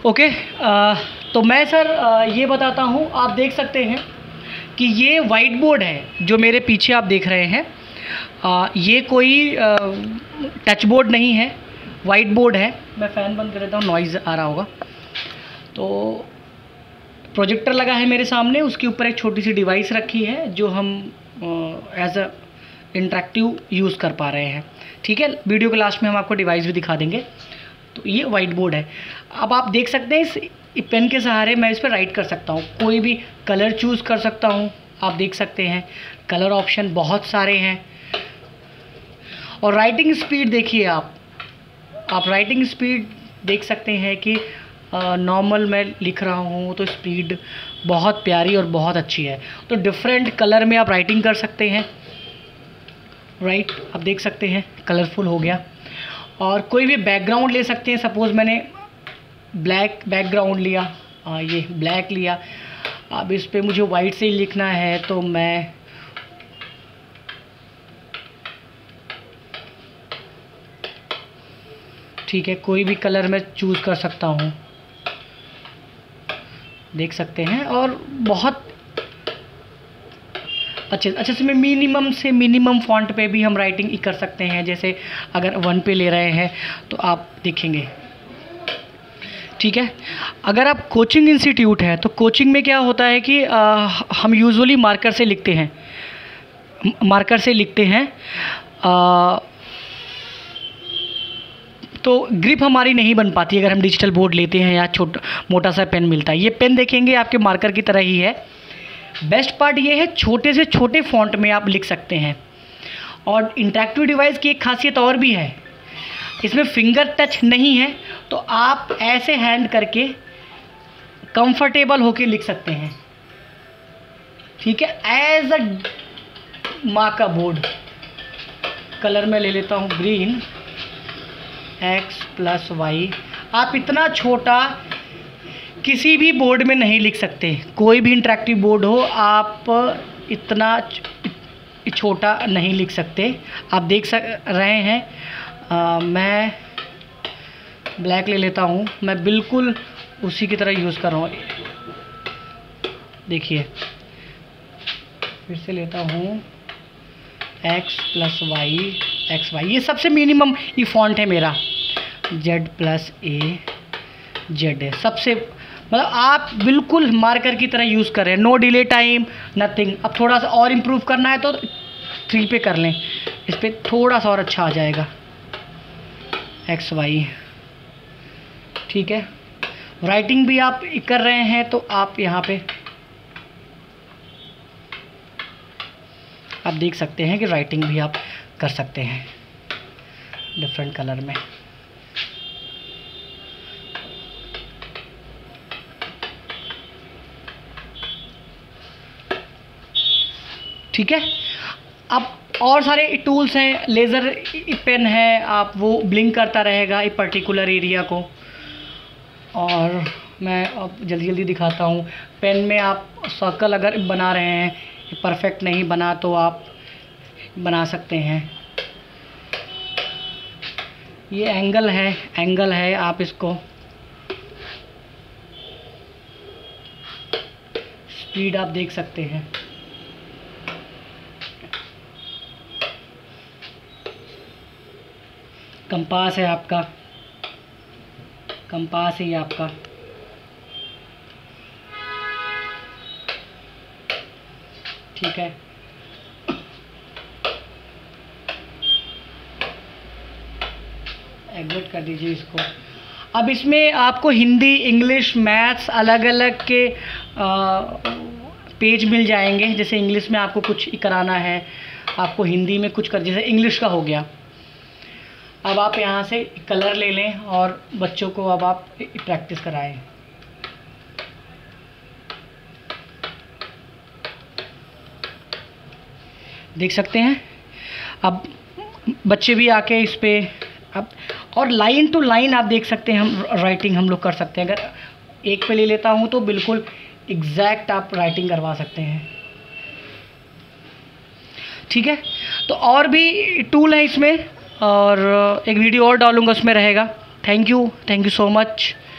Okay. तो मैं sir ये बताता हूँ, आप देख सकते हैं कि ये वाइट बोर्ड है जो मेरे पीछे आप देख रहे हैं। ये कोई टच बोर्ड नहीं है, वाइट बोर्ड है। मैं फ़ैन बंद कर देता हूँ, नॉइज़ आ रहा होगा। तो प्रोजेक्टर लगा है मेरे सामने, उसके ऊपर एक छोटी सी डिवाइस रखी है जो हम एज अ इंटरेक्टिव यूज़ कर पा रहे हैं। ठीक है, वीडियो के लास्ट में हम आपको डिवाइस भी दिखा देंगे। तो ये वाइट बोर्ड है। अब आप देख सकते हैं इस पेन के सहारे मैं इस पर राइट कर सकता हूँ, कोई भी कलर चूज़ कर सकता हूँ। आप देख सकते हैं कलर ऑप्शन बहुत सारे हैं। और राइटिंग स्पीड देखिए, आप राइटिंग स्पीड देख सकते हैं कि नॉर्मल मैं लिख रहा हूँ तो स्पीड बहुत प्यारी और बहुत अच्छी है। तो डिफरेंट कलर में आप राइटिंग कर सकते हैं। राइट, आप देख सकते हैं कलरफुल हो गया। और कोई भी बैकग्राउंड ले सकते हैं। सपोज़ मैंने ब्लैक बैकग्राउंड लिया, ये ब्लैक लिया। अब इस पे मुझे वाइट से ही लिखना है तो मैं ठीक है, कोई भी कलर मैं चूज़ कर सकता हूँ, देख सकते हैं। और बहुत अच्छे से मिनिमम से मिनिमम फ़ॉन्ट पे भी हम राइटिंग कर सकते हैं। जैसे अगर 1 पे ले रहे हैं तो आप देखेंगे। ठीक है, अगर आप कोचिंग इंस्टीट्यूट है तो कोचिंग में क्या होता है कि हम यूजुअली मार्कर से लिखते हैं। तो ग्रिप हमारी नहीं बन पाती अगर हम डिजिटल बोर्ड लेते हैं या मोटा सा पेन मिलता है। ये पेन देखेंगे आपके मार्कर की तरह ही है। बेस्ट पार्ट ये है, छोटे से छोटे फ़ॉन्ट में आप लिख सकते हैं। और इंटरेक्टिव डिवाइस की एक खासियत और भी है, इसमें फिंगर टच नहीं है, तो आप ऐसे हैंड करके कंफर्टेबल होके लिख सकते हैं। ठीक है, as a marker board. Colour में ले लेता हूँ ग्रीन, x+y। आप इतना छोटा किसी भी बोर्ड में नहीं लिख सकते, कोई भी इंटरेक्टिव बोर्ड हो, आप इतना छोटा नहीं लिख सकते। आप देख रहे हैं मैं ब्लैक ले लेता हूँ, मैं बिल्कुल उसी की तरह यूज़ कर रहा हूँ। देखिए, फिर से लेता हूँ x+y, ये सबसे मिनिमम ये फ़ॉन्ट है मेरा। z+a z है सबसे, मतलब आप बिल्कुल मार्कर की तरह यूज़ कर रहे हैं। No delay time, nothing. अब थोड़ा सा और इम्प्रूव करना है तो 3 पे कर लें, इस पर थोड़ा सा और अच्छा आ जाएगा। xy, ठीक है। राइटिंग भी आप कर रहे हैं तो आप यहाँ पे आप देख सकते हैं कि राइटिंग भी आप कर सकते हैं डिफरेंट कलर में। ठीक है, अब और सारे टूल्स हैं। लेज़र पेन है, आप वो ब्लिंक करता रहेगा एक पर्टिकुलर एरिया को। और मैं अब जल्दी दिखाता हूँ। पेन में आप सर्कल अगर बना रहे हैं, परफेक्ट नहीं बना तो आप बना सकते हैं। ये एंगल है, आप इसको स्पीड आप देख सकते हैं। कंपास है आपका, कंपास है आपका। ठीक है, एग्जिट कर दीजिए इसको। अब इसमें आपको हिंदी, इंग्लिश, मैथ्स अलग अलग के पेज मिल जाएंगे। जैसे इंग्लिश में आपको कुछ कराना है, आपको हिंदी में कुछ जैसे इंग्लिश का हो गया। अब आप यहाँ से कलर ले लें और बच्चों को अब आप प्रैक्टिस कराएं। देख सकते हैं अब बच्चे भी आके इस पे अब, और लाइन टू लाइन आप देख सकते हैं हम राइटिंग हम लोग कर सकते हैं। अगर एक पे ले लेता हूँ तो बिल्कुल एग्जैक्ट आप राइटिंग करवा सकते हैं। ठीक है, तो और भी टूल है इसमें, और एक वीडियो और डालूँगा उसमें रहेगा। Thank you so much.